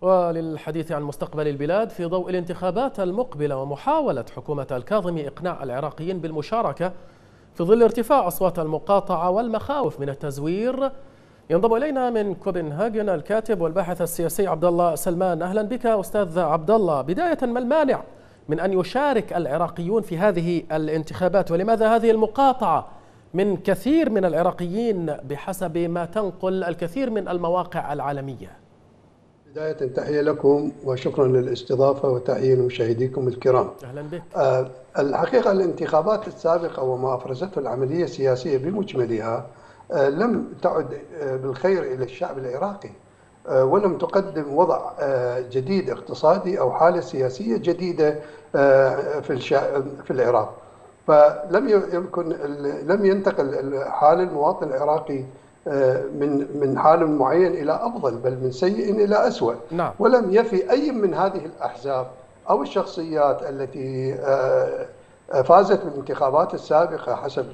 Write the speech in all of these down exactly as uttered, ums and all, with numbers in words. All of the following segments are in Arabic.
وللحديث عن مستقبل البلاد في ضوء الانتخابات المقبلة ومحاولة حكومة الكاظمي إقناع العراقيين بالمشاركة في ظل ارتفاع أصوات المقاطعة والمخاوف من التزوير، ينضم إلينا من كوبنهاجن الكاتب والباحث السياسي عبد الله سلمان. أهلا بك أستاذ عبد الله. بداية، ما المانع من أن يشارك العراقيون في هذه الانتخابات، ولماذا هذه المقاطعة من كثير من العراقيين بحسب ما تنقل الكثير من المواقع العالمية؟ بداية تحية لكم وشكرا للاستضافة وتحية لمشاهديكم الكرام. أهلا بك. أه الحقيقة الانتخابات السابقة وما أفرزته العملية السياسية بمجملها أه لم تعد أه بالخير إلى الشعب العراقي، أه ولم تقدم وضع أه جديد اقتصادي أو حالة سياسية جديدة أه في في العراق. فلم يمكن لم ينتقل حال المواطن العراقي من من حال معين إلى أفضل، بل من سيء إلى أسوأ. نعم. ولم يفي أي من هذه الأحزاب أو الشخصيات التي فازت بالانتخابات السابقة حسب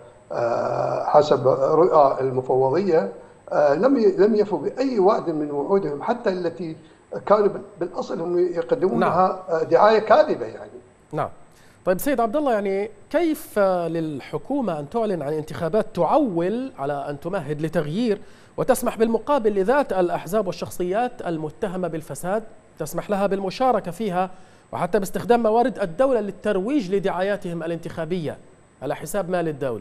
حسب رؤى المفوضية، لم لم يفوا بأي وعد من وعودهم، حتى التي كانوا بالأصل هم يقدمونها نعم. دعاية كاذبة يعني. نعم. طيب سيد عبد الله، يعني كيف للحكومة أن تعلن عن انتخابات تعول على أن تمهد لتغيير وتسمح بالمقابل لذات الأحزاب والشخصيات المتهمة بالفساد، تسمح لها بالمشاركة فيها وحتى باستخدام موارد الدولة للترويج لدعاياتهم الانتخابية على حساب مال الدولة؟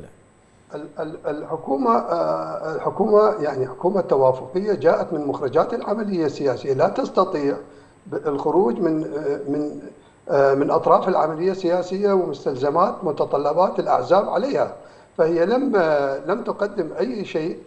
الحكومة الحكومة يعني حكومة توافقية جاءت من مخرجات العملية السياسية، لا تستطيع الخروج من من من أطراف العملية السياسية ومستلزمات متطلبات الأحزاب عليها. فهي لم لم تقدم أي شيء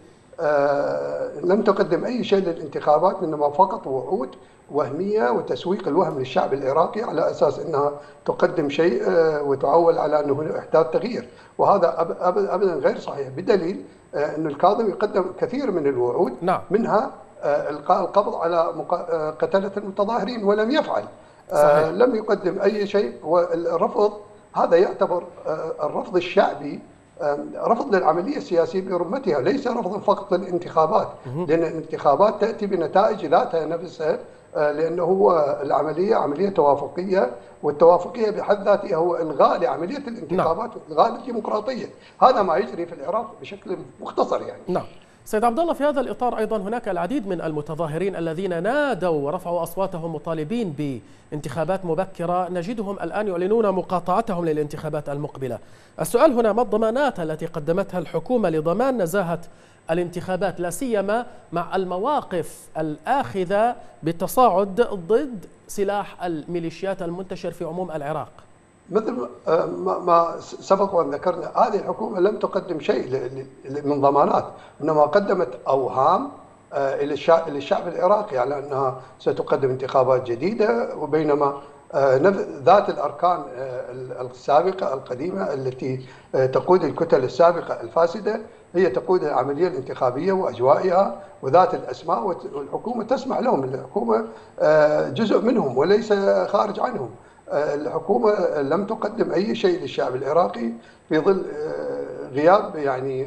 لم تقدم أي شيء للانتخابات، إنما فقط وعود وهمية وتسويق الوهم للشعب العراقي على أساس أنها تقدم شيء وتعول على أنه إحداث تغيير، وهذا أبدا غير صحيح، بدليل أن الكاظمي يقدم كثير من الوعود. نعم. منها إلقاء القبض على قتلة المتظاهرين ولم يفعل. صحيح. لم يقدم أي شيء. والرفض هذا يعتبر الرفض الشعبي رفض للعملية السياسية برمتها، ليس رفضا فقط للانتخابات، لأن الانتخابات تأتي بنتائج ذاتها نفسها، لأنه العملية عملية توافقية، والتوافقية بحد ذاتها هو إلغاء لعملية الانتخابات وإلغاء الديمقراطية. هذا ما يجري في العراق بشكل مختصر يعني. نعم. سيد عبد الله، في هذا الإطار أيضا هناك العديد من المتظاهرين الذين نادوا ورفعوا أصواتهم مطالبين بانتخابات مبكرة، نجدهم الآن يعلنون مقاطعتهم للانتخابات المقبلة. السؤال هنا، ما الضمانات التي قدمتها الحكومة لضمان نزاهة الانتخابات، لا سيما مع المواقف الآخذة بالتصاعد ضد سلاح الميليشيات المنتشر في عموم العراق؟ مثل ما سبق وأن ذكرنا، هذه الحكومة لم تقدم شيء من ضمانات، إنما قدمت أوهام إلى الشعب العراقي على أنها ستقدم انتخابات جديدة، وبينما ذات الأركان السابقة القديمة التي تقود الكتل السابقة الفاسدة هي تقود العملية الانتخابية وأجوائها وذات الأسماء، والحكومة تسمح لهم. الحكومة جزء منهم وليس خارج عنهم. الحكومة لم تقدم أي شيء للشعب العراقي في ظل غياب يعني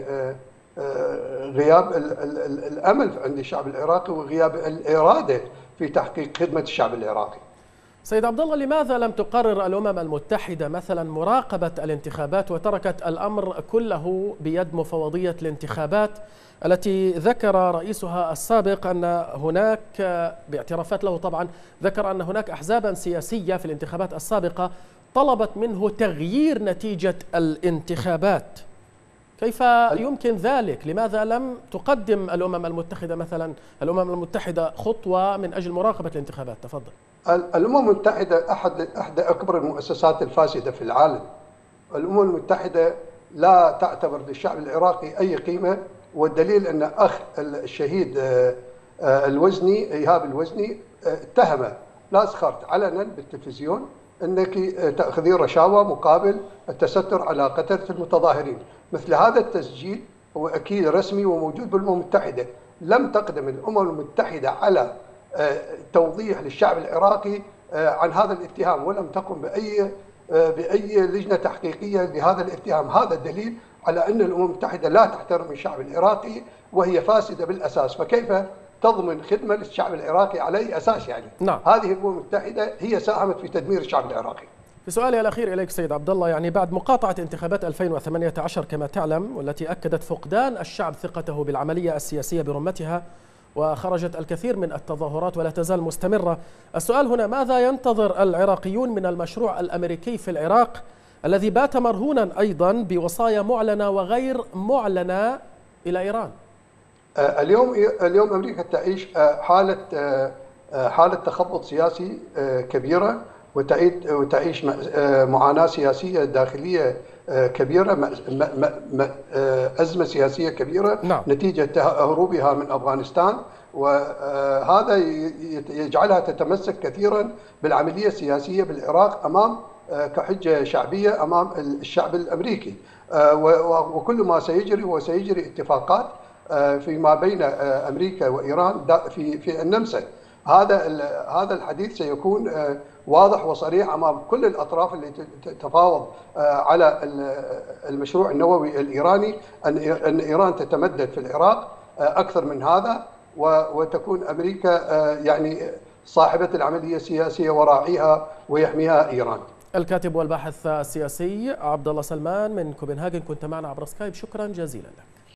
غياب الأمل عند الشعب العراقي وغياب الإرادة في تحقيق خدمة الشعب العراقي. سيد عبد الله، لماذا لم تقرر الأمم المتحدة مثلا مراقبة الانتخابات وتركت الأمر كله بيد مفوضية الانتخابات التي ذكر رئيسها السابق أن هناك باعترافات له طبعا، ذكر أن هناك أحزابا سياسية في الانتخابات السابقة طلبت منه تغيير نتيجة الانتخابات؟ كيف يمكن ذلك؟ لماذا لم تقدم الأمم المتحدة مثلا الأمم المتحدة خطوة من أجل مراقبة الانتخابات؟ تفضل. الأمم المتحدة أحد أحد أكبر المؤسسات الفاسدة في العالم. الأمم المتحدة لا تعتبر للشعب العراقي أي قيمة، والدليل أن أخ الشهيد الوزني إيهاب الوزني اتهم لاسخرت علنا بالتلفزيون أنك تأخذين رشاوى مقابل التستر على قتلة المتظاهرين. مثل هذا التسجيل هو أكيد رسمي وموجود بالأمم المتحدة. لم تقدم الأمم المتحدة على توضيح للشعب العراقي عن هذا الاتهام، ولم تقم بأي بأي لجنة تحقيقية لهذا الاتهام. هذا الدليل على أن الأمم المتحدة لا تحترم الشعب العراقي وهي فاسدة بالأساس. فكيف تضمن خدمه للشعب العراقي على اي اساس يعني؟ نعم. هذه الامم المتحده هي ساهمت في تدمير الشعب العراقي. في سؤالي الأخير إليك سيد عبد الله، يعني بعد مقاطعة انتخابات ألفين وثمانية عشر كما تعلم، والتي أكدت فقدان الشعب ثقته بالعملية السياسية برمتها، وخرجت الكثير من التظاهرات ولا تزال مستمرة، السؤال هنا: ماذا ينتظر العراقيون من المشروع الأمريكي في العراق الذي بات مرهونا أيضا بوصايا معلنة وغير معلنة إلى إيران؟ اليوم اليوم أمريكا تعيش حالة حالة تخبط سياسي كبيرة، وتعيش معاناة سياسية داخلية كبيرة، أزمة سياسية كبيرة. نعم. نتيجة هروبها من أفغانستان، وهذا يجعلها تتمسك كثيرا بالعملية السياسية بالعراق أمام كحجة شعبية أمام الشعب الأمريكي، وكل ما سيجري هو سيجري اتفاقات فيما بين أمريكا وإيران في في النمسا. هذا هذا الحديث سيكون واضح وصريح امام كل الاطراف اللي تتفاوض على المشروع النووي الايراني، ان ايران تتمدد في العراق اكثر من هذا، وتكون امريكا يعني صاحبه العمليه السياسيه وراعيها ويحميها ايران. الكاتب والباحث السياسي عبد الله سلمان من كوبنهاجن كنت معنا عبر سكايب، شكرا جزيلا لك.